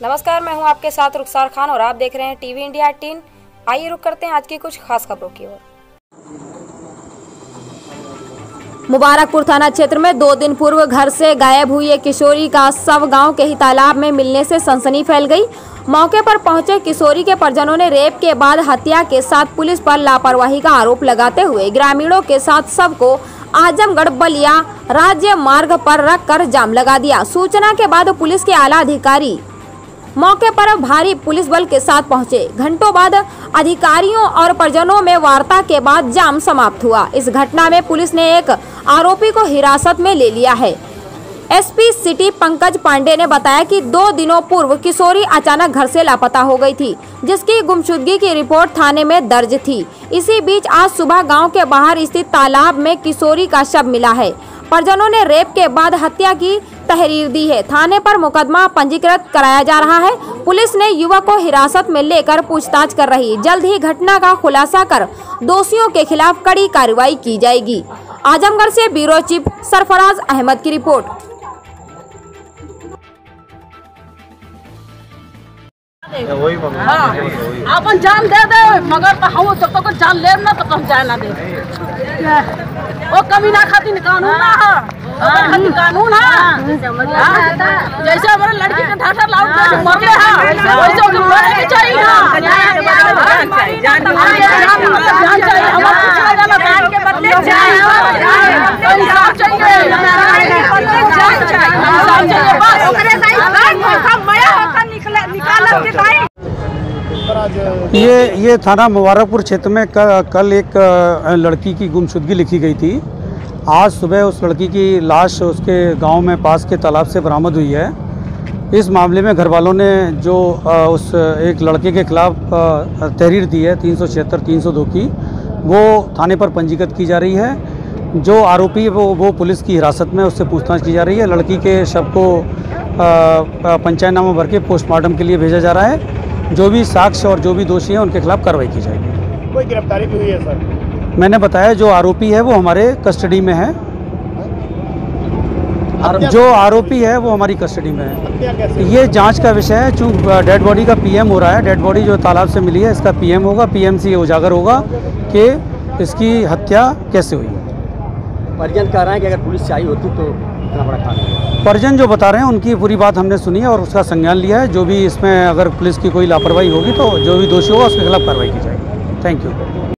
नमस्कार, मैं हूं आपके साथ रुखसार खान और आप देख रहे हैं टीवी इंडिया 18। आइए रुक करते हैं आज की कुछ खास खबरों की ओर। मुबारकपुर थाना क्षेत्र में 2 दिन पूर्व घर से गायब हुई एक किशोरी का शव गांव के ही तालाब में मिलने से सनसनी फैल गई। मौके पर पहुंचे किशोरी के परिजनों ने रेप के बाद हत्या के साथ पुलिस पर लापरवाही का आरोप लगाते हुए ग्रामीणों के साथ शव को आजमगढ़ बलिया राज्य मार्ग पर रखकर जाम लगा दिया। सूचना के बाद पुलिस के आला अधिकारी मौके पर भारी पुलिस बल के साथ पहुंचे। घंटों बाद अधिकारियों और परिजनों में वार्ता के बाद जाम समाप्त हुआ। इस घटना में पुलिस ने एक आरोपी को हिरासत में ले लिया है। एसपी सिटी पंकज पांडे ने बताया कि 2 दिनों पूर्व किशोरी अचानक घर से लापता हो गई थी, जिसकी गुमशुदगी की रिपोर्ट थाने में दर्ज थी। इसी बीच आज सुबह गांव के बाहर स्थित तालाब में किशोरी का शव मिला है। परिजनों ने रेप के बाद हत्या की तहरीर दी है। थाने पर मुकदमा पंजीकृत कराया जा रहा है। पुलिस ने युवक को हिरासत में लेकर पूछताछ कर रही। जल्द ही घटना का खुलासा कर दोषियों के खिलाफ कड़ी कार्रवाई की जाएगी। आजमगढ़ से ब्यूरो चीफ सरफराज अहमद की रिपोर्ट। अपन जान दे दे मगर हम सब तो जान ले ना तो हम जान ना दे। वो कमी ना खातिर कानून ना है, कानून है। जैसे हमारे लड़की का ढाठा लाउड मरले है वैसे उसे मरने की चाहिए। जान चाहिए हमारे पिछले वाला जान के बदले इंसाफ चाहिए, इंसाफ चाहिए बस ओकरे ये थाना मुबारकपुर क्षेत्र में कल एक लड़की की गुमशुदगी लिखी गई थी। आज सुबह उस लड़की की लाश उसके गांव में पास के तालाब से बरामद हुई है। इस मामले में घर वालों ने जो उस एक लड़के के खिलाफ तहरीर दी है 376-302 की, वो थाने पर पंजीकृत की जा रही है। जो आरोपी वो पुलिस की हिरासत में, उससे पूछताछ की जा रही है। लड़की के शव को पंचायतनामा भर के पोस्टमार्टम के लिए भेजा जा रहा है। जो भी साक्ष्य और जो भी दोषी हैं उनके खिलाफ कार्रवाई की जाएगी। कोई गिरफ्तारी भी हुई है सर? मैंने बताया जो आरोपी है वो हमारे कस्टडी में है। जो आरोपी है वो हमारी कस्टडी में है। ये जांच का विषय है। चूँकि डेड बॉडी का पीएम हो रहा है, डेड बॉडी जो तालाब से मिली है इसका पीएम होगा। पीएम से ये उजागर होगा कि इसकी हत्या कैसे हुई। परिजन कह रहे हैं कि अगर पुलिस चाहिए होती तो इतना बड़ा कांड। परिजन जो बता रहे हैं उनकी पूरी बात हमने सुनी है और उसका संज्ञान लिया है। जो भी इसमें अगर पुलिस की कोई लापरवाही होगी तो जो भी दोषी होगा उसके खिलाफ कार्रवाई की जाएगी। Thank you.